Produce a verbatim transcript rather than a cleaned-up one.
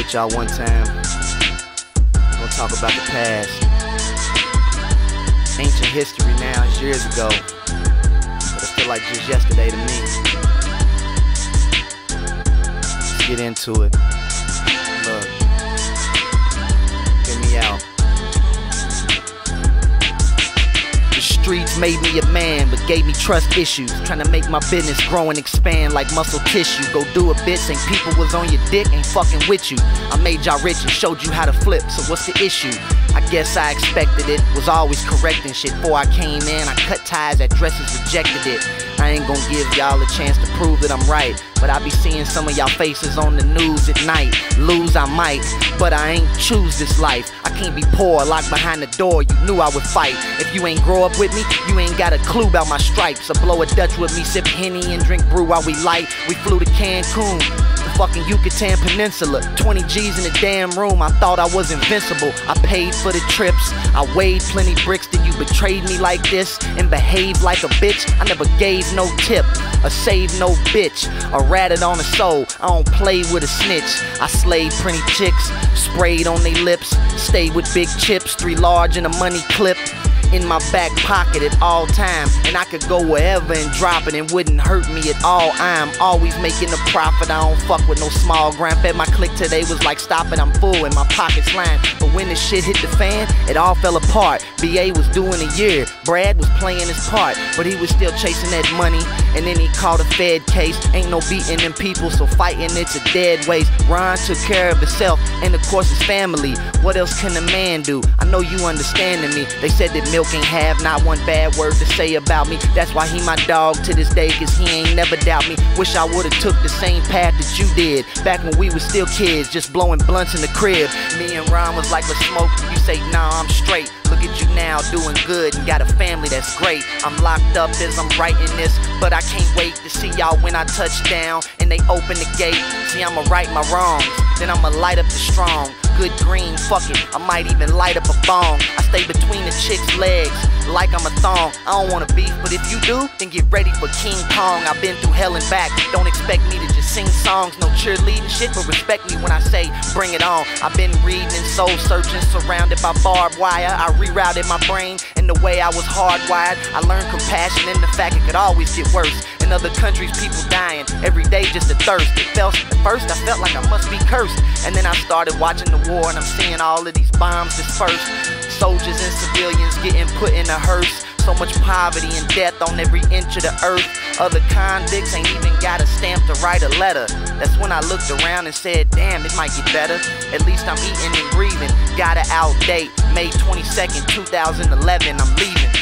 with y'all one time. I'm gonna talk about the past. Ancient history now, it's years ago, but it feel like just yesterday to me. Let's get into it. Look, get me out. The streets made me a man, but gave me trust issues. Trying to make my business grow and expand like muscle tissue. Go do a bit, saying people was on your dick, ain't fucking with you. I made y'all rich and showed you how to flip, so what's the issue? I guess I expected it, was always correcting shit. Before I came in, I cut ties that dresses rejected it. I ain't gonna give y'all a chance to prove that I'm right, but I be seeing some of y'all faces on the news at night. Lose I might, but I ain't choose this life. I can't be poor, locked behind the door, you knew I would fight. If you ain't grow up with me, you ain't got a clue about my stripes. So blow a Dutch with me, sip Henny and drink brew while we light. We flew to Cancun, the fucking Yucatan Peninsula. twenty G's in the damn room, I thought I was invincible. I paid for the trips, I weighed plenty bricks. Then you betrayed me like this and behaved like a bitch. I never gave no tip, or saved no bitch, or ratted on a soul. I don't play with a snitch. I slayed pretty chicks, sprayed on they lips, stayed with big chips, three large in a money clip in my back pocket at all time, and I could go wherever and drop it and wouldn't hurt me at all. I'm always making a profit, I don't fuck with no small grind. Fed my click today was like stop it, I'm full and my pockets line. But when the shit hit the fan, it all fell apart. B A was doing a year, Brad was playing his part, but he was still chasing that money. And then he caught a Fed case, ain't no beating them people, so fighting it's a dead waste. Ron took care of himself and of course his family. What else can a man do? I know you understanding me. They said that Milk ain't have not one bad word to say about me. That's why he my dog to this day, cause he ain't never doubt me. Wish I would've took the same path that you did, back when we was still kids, just blowing blunts in the crib. Me and Ron was like, let's smoke, you say nah, I'm straight. Look at you now, doing good and got a family that's great. I'm locked up as I'm writing this, but I can't wait to see y'all when I touch down and they open the gate. See, I'ma right my wrongs, then I'ma light up the strong. Good green, fuck it, I might even light up a bong. I stay between the chick's legs like I'm a thong. I don't wanna beef, but if you do, then get ready for King Kong. I've been through hell and back, don't expect me to just sing songs. No cheerleading shit, but respect me when I say bring it on. I've been reading and soul searching, surrounded by barbed wire. I rerouted my brain in the way I was hardwired. I learned compassion in the fact it could always get worse. In other countries, people dying every day just to thirst. It felt, at first I felt like I must be cursed, and then I started watching the war and I'm seeing all of these bombs dispersed. Soldiers and civilians getting put in a hearse. So much poverty and death on every inch of the earth. Other convicts ain't even got a stamp to write a letter. That's when I looked around and said, damn, it might get better. At least I'm eating and breathing. Gotta outdate. May twenty-second, two thousand eleven, I'm leaving.